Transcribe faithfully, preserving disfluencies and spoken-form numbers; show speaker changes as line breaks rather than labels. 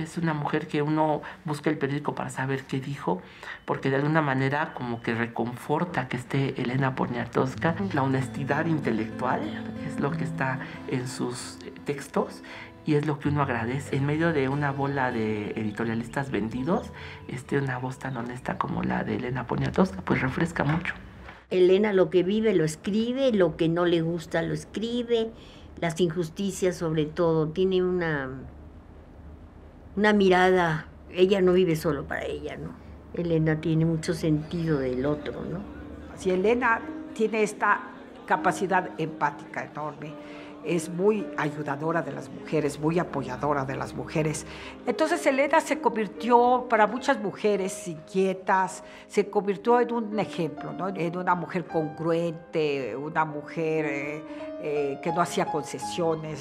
Es una mujer que uno busca el periódico para saber qué dijo, porque de alguna manera como que reconforta que esté Elena Poniatowska. La honestidad intelectual es lo que está en sus textos y es lo que uno agradece. En medio de una bola de editorialistas vendidos, este, una voz tan honesta como la de Elena Poniatowska, pues refresca mucho.
Elena lo que vive lo escribe, lo que no le gusta lo escribe, las injusticias sobre todo, tiene una, una mirada, ella no vive solo para ella, ¿no? Elena tiene mucho sentido del otro, ¿no?
Si Elena tiene esta capacidad empática enorme, es muy ayudadora de las mujeres, muy apoyadora de las mujeres. Entonces Elena se convirtió para muchas mujeres inquietas, se convirtió en un ejemplo, ¿no? En una mujer congruente, una mujer eh, eh, que no hacía concesiones.